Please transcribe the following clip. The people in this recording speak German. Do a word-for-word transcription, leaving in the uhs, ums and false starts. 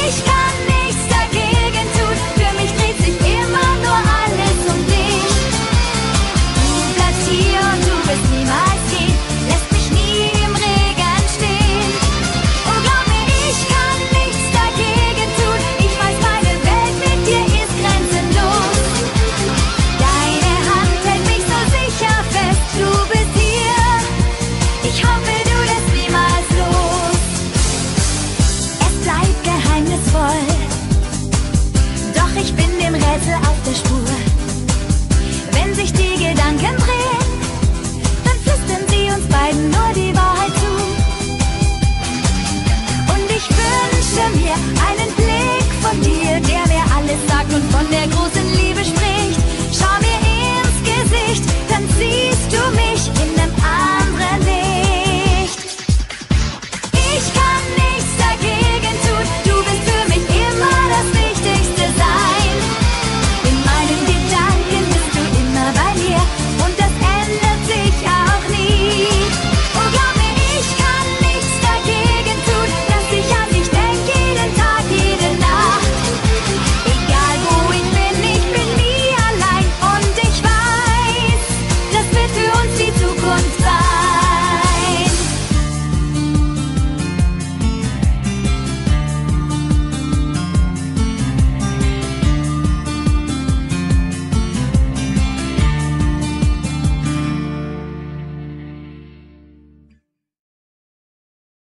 ich kann nichts dagegen tun. Für mich dreht sich immer nur alles um dich. Du bleibst hier und du wirst niemals gehen, lässt mich nie im Regen stehen. Oh, glaub mir, ich kann nichts dagegen tun. Ich weiß, meine Welt mit dir ist grenzenlos. Deine Hand hält mich so sicher fest. Du bist hier. Ich hoffe, du lässt niemals los. Es bleibt geheimnisvoll, doch ich bin dem Rätsel auf der Spur.